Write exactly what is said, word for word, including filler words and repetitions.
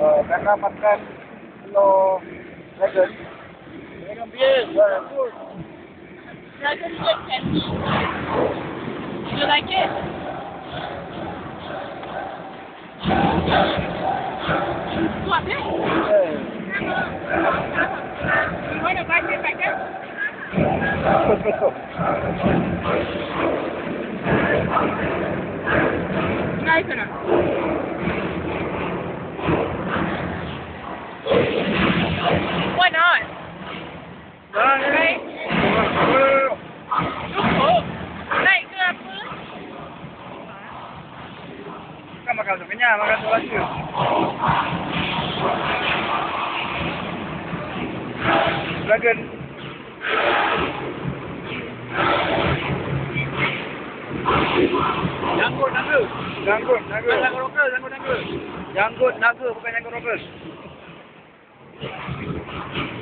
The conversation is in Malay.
uh, karena makan telur dragon. Dragon beer, uh, food. Dragon beer candy. Do you like it? What is it? Yeah. You want to buy it back there? Nice enough. Why not? Right? Cukup. Naik ke apa? Kan makan tu kenyang, makan tu rasa. Dragon. Janggut, naga. Janggut, naga. Bukan janggut rocker, janggut naga. Janggut naga, bukan janggut rocker.